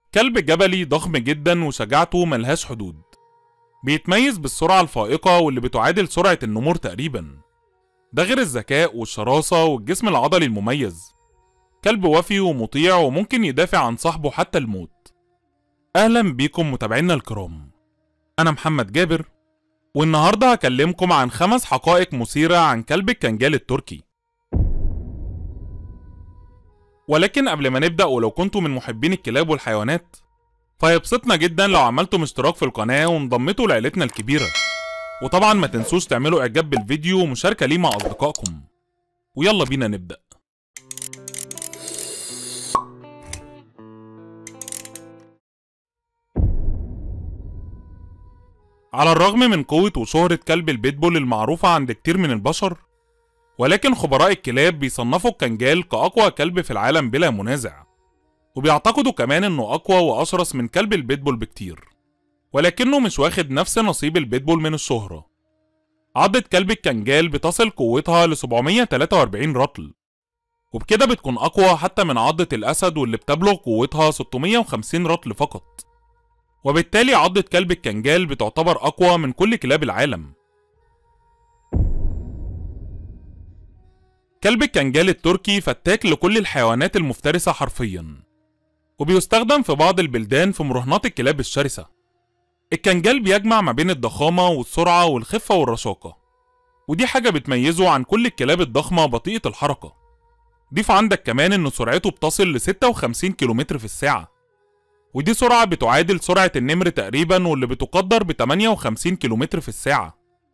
كلب جبلي ضخم جدا وشجاعته ملهاش حدود. بيتميز بالسرعة الفائقة واللي بتعادل سرعة النمور تقريبا. ده غير الذكاء والشراسة والجسم العضلي المميز. كلب وفي ومطيع وممكن يدافع عن صاحبه حتى الموت. أهلا بيكم متابعينا الكرام، أنا محمد جابر، والنهاردة هكلمكم عن 5 حقائق مثيرة عن كلب الكنجال التركي. ولكن قبل ما نبدأ، ولو كنتم من محبين الكلاب والحيوانات فيبسطنا جدا لو عملتم اشتراك في القناة وانضميتوا لعيلتنا الكبيرة. وطبعا ما تنسوش تعملوا اعجاب بالفيديو ومشاركة ليه مع اصدقائكم. ويلا بينا نبدأ. على الرغم من قوة وشهرة كلب البيتبول المعروفة عند كتير من البشر، ولكن خبراء الكلاب بيصنفوا الكنجال كأقوى كلب في العالم بلا منازع، وبيعتقدوا كمان انه اقوى واشرس من كلب البيتبول بكتير، ولكنه مش واخد نفس نصيب البيتبول من الشهرة. عضة كلب الكنجال بتصل قوتها ل 743 رطل، وبكده بتكون اقوى حتى من عضة الاسد واللي بتبلغ قوتها 650 رطل فقط. وبالتالي عضة كلب الكنجال بتعتبر اقوى من كل كلاب العالم. كلب الكنجال التركي فتاك لكل الحيوانات المفترسة حرفيا، وبيستخدم في بعض البلدان في مراهنات الكلاب الشرسة. الكنجال بيجمع ما بين الضخامة والسرعة والخفة والرشاقة، ودي حاجة بتميزه عن كل الكلاب الضخمة بطيئة الحركة. ضيف عندك كمان ان سرعته بتصل ل 56 كيلومتر في الساعة، ودي سرعة بتعادل سرعة النمر تقريبا، واللي بتقدر ب 58 كيلومتر في الساعة.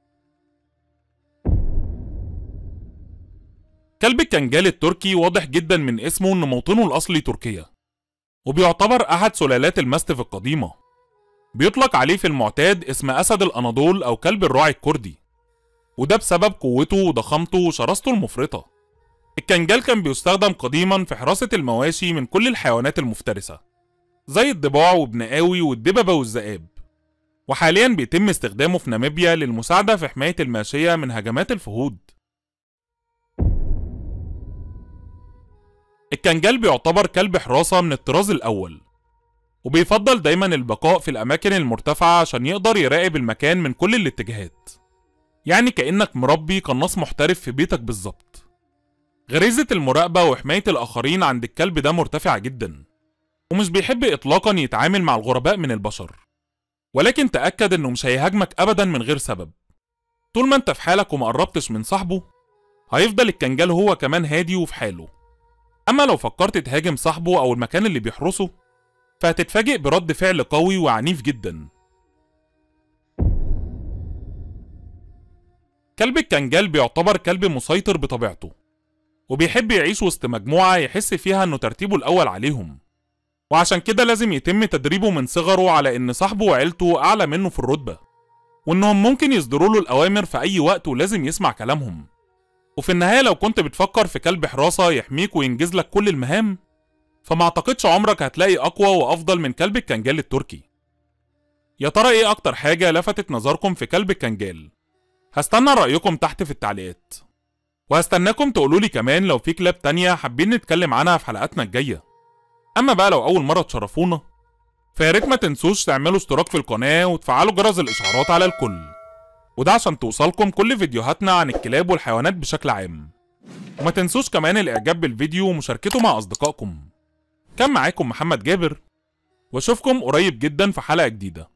كلب الكنجال التركي واضح جدا من اسمه ان موطنه الاصلي تركيا، وبيعتبر احد سلالات الماستيف القديمة. بيطلق عليه في المعتاد اسم اسد الاناضول او كلب الراعي الكردي، وده بسبب قوته وضخامته وشراسته المفرطة. الكنجال كان بيستخدم قديما في حراسة المواشي من كل الحيوانات المفترسة زي الضباع وابنقاوي والدببة والذئاب، وحاليا بيتم استخدامه في ناميبيا للمساعدة في حماية الماشية من هجمات الفهود. الكنجال بيعتبر كلب حراسة من الطراز الأول، وبيفضل دايما البقاء في الأماكن المرتفعة عشان يقدر يراقب المكان من كل الاتجاهات، يعني كأنك مربي قناص محترف في بيتك بالظبط. غريزة المراقبة وحماية الآخرين عند الكلب ده مرتفعة جدا، ومش بيحب إطلاقا يتعامل مع الغرباء من البشر، ولكن تأكد إنه مش هيهاجمك أبدا من غير سبب. طول ما انت في حالك وما قربتش من صاحبه، هيفضل الكنجال هو كمان هادي وفي حاله. أما لو فكرت تهاجم صاحبه أو المكان اللي بيحرسه، فهتتفاجئ برد فعل قوي وعنيف جدا. كلب الكنجال بيعتبر كلب مسيطر بطبيعته، وبيحب يعيش وسط مجموعة يحس فيها إنه ترتيبه الأول عليهم، وعشان كده لازم يتم تدريبه من صغره على إن صاحبه وعيلته أعلى منه في الرتبة، وإنهم ممكن يصدروا له الأوامر في أي وقت ولازم يسمع كلامهم. وفي النهاية لو كنت بتفكر في كلب حراسة يحميك وينجز لك كل المهام، فما اعتقدش عمرك هتلاقي أقوى وأفضل من كلب الكنجال التركي. يا ترى إيه أكتر حاجة لفتت نظركم في كلب الكنجال؟ هستنى رأيكم تحت في التعليقات، وهستناكم تقولولي كمان لو في كلاب تانية حابين نتكلم عنها في حلقاتنا الجاية. أما بقى لو أول مرة تشرفونا، فياريت ما تنسوش تعملوا اشتراك في القناة وتفعلوا جرس الإشعارات على الكل، وده عشان توصلكم كل فيديوهاتنا عن الكلاب والحيوانات بشكل عام. وما تنسوش كمان الإعجاب بالفيديو ومشاركته مع أصدقائكم. كان معاكم محمد جابر، واشوفكم قريب جدا في حلقة جديدة.